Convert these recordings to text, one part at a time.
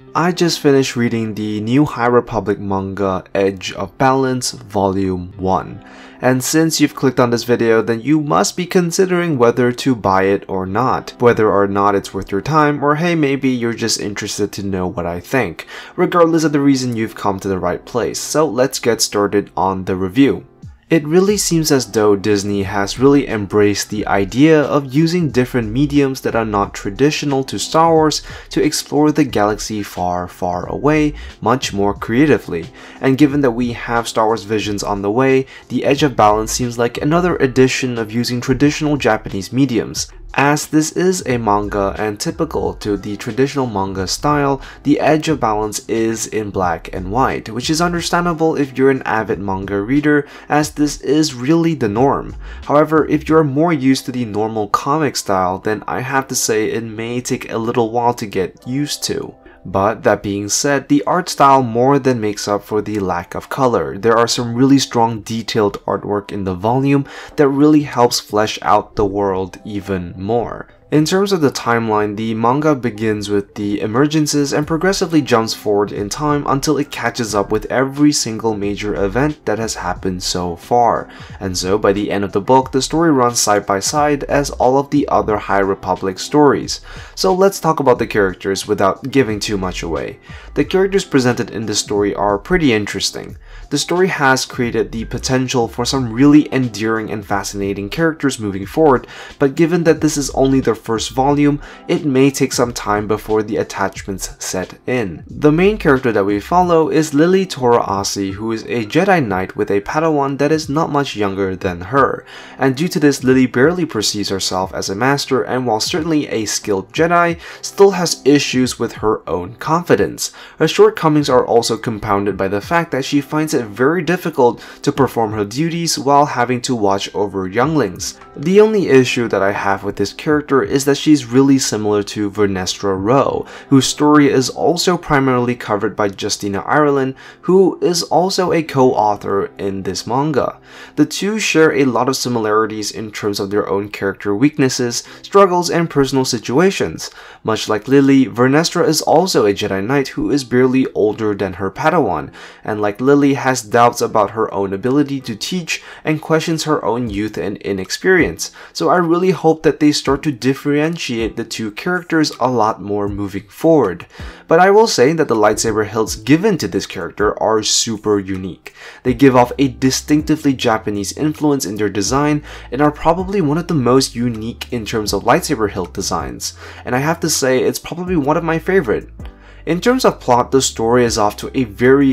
I just finished reading the new High Republic manga Edge of Balance Volume 1. And since you've clicked on this video, then you must be considering whether to buy it or not. Whether or not it's worth your time, or hey, maybe you're just interested to know what I think. Regardless of the reason, you've come to the right place. So let's get started on the review. It really seems as though Disney has really embraced the idea of using different mediums that are not traditional to Star Wars to explore the galaxy far, far away much more creatively. And given that we have Star Wars Visions on the way, the Edge of Balance seems like another edition of using traditional Japanese mediums. As this is a manga and typical to the traditional manga style, the Edge of Balance is in black and white, which is understandable if you're an avid manga reader, as this is really the norm. However, if you're more used to the normal comic style, then I have to say it may take a little while to get used to. But that being said, the art style more than makes up for the lack of color. There are some really strong detailed artwork in the volume that really helps flesh out the world even more. In terms of the timeline, the manga begins with the emergences and progressively jumps forward in time until it catches up with every single major event that has happened so far. And so by the end of the book, the story runs side by side as all of the other High Republic stories. So let's talk about the characters without giving too much away. The characters presented in this story are pretty interesting. The story has created the potential for some really endearing and fascinating characters moving forward, but given that this is only their first volume, it may take some time before the attachments set in. The main character that we follow is Lily Toraasi, who is a Jedi Knight with a Padawan that is not much younger than her. And due to this, Lily barely perceives herself as a master, and while certainly a skilled Jedi, still has issues with her own confidence. Her shortcomings are also compounded by the fact that she finds it very difficult to perform her duties while having to watch over younglings. The only issue that I have with this character is that she's really similar to Vernestra Rwoh, whose story is also primarily covered by Justina Ireland, who is also a co-author in this manga. The two share a lot of similarities in terms of their own character weaknesses, struggles, and personal situations. Much like Lily, Vernestra is also a Jedi Knight who is barely older than her Padawan, and like Lily has doubts about her own ability to teach and questions her own youth and inexperience. So I really hope that they start to differentiate the two characters a lot more moving forward. But I will say that the lightsaber hilts given to this character are super unique. They give off a distinctively Japanese influence in their design and are probably one of the most unique in terms of lightsaber hilt designs. And I have to say it's probably one of my favorite. In terms of plot, the story is off to a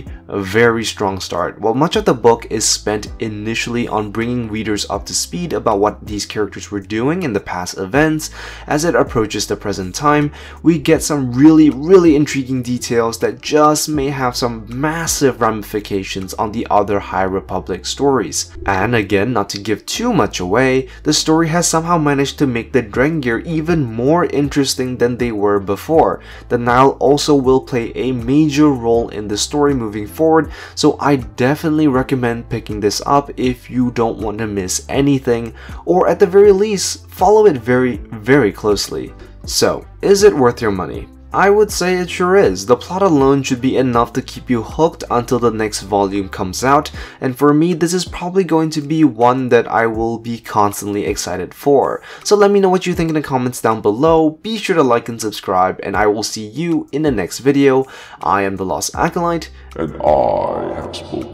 very strong start. While much of the book is spent initially on bringing readers up to speed about what these characters were doing in the past events, as it approaches the present time, we get some really intriguing details that just may have some massive ramifications on the other High Republic stories. And again, not to give too much away, the story has somehow managed to make the Drengir even more interesting than they were before. The Nile also will play a major role in the story moving forward, so I definitely recommend picking this up if you don't want to miss anything, or at the very least, follow it very closely. So, is it worth your money? I would say it sure is. The plot alone should be enough to keep you hooked until the next volume comes out, and for me this is probably going to be one that I will be constantly excited for. So let me know what you think in the comments down below, be sure to like and subscribe, and I will see you in the next video. I am the Lost Acolyte, and I have spoken.